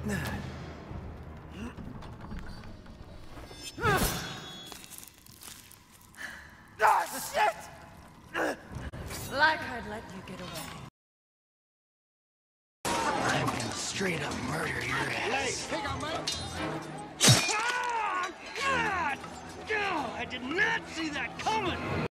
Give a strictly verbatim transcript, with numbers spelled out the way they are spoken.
Ah, shit! Like I'd let you get away. I'm gonna straight up murder your ass. Hey, take on mate. Ah, God! Oh, I did not see that coming!